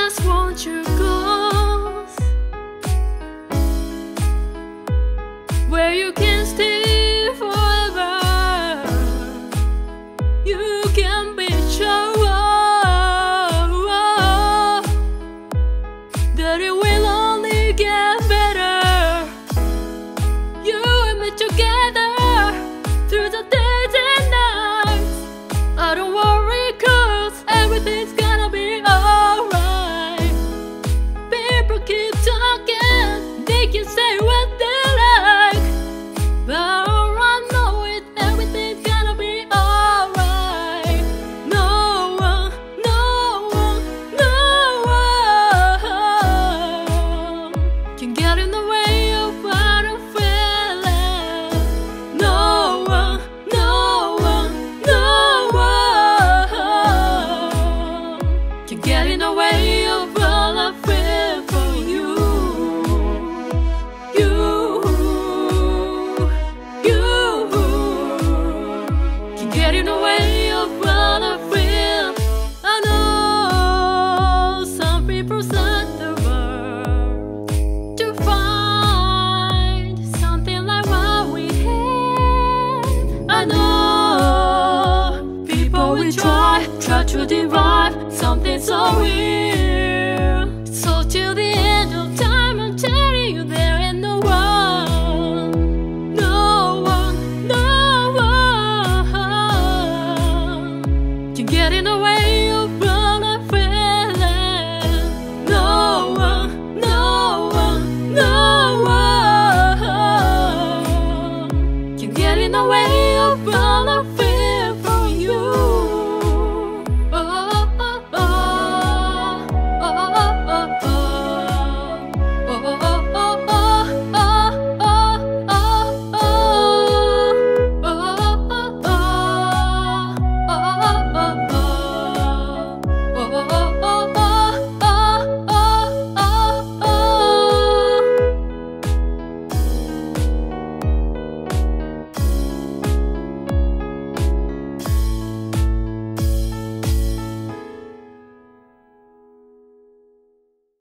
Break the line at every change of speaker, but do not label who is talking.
just want your ghost, where you can stay forever. You can be sure that it will only get better. You and me together through the days and nights. I don't worry, 'cause everything's gonna be alright. People keep talking, they can say what they like, but all I know is everything's gonna be alright. No one, no one, no one can get in the way of what I'm feeling. No one, no one, no one can get in the way of all I feel for you.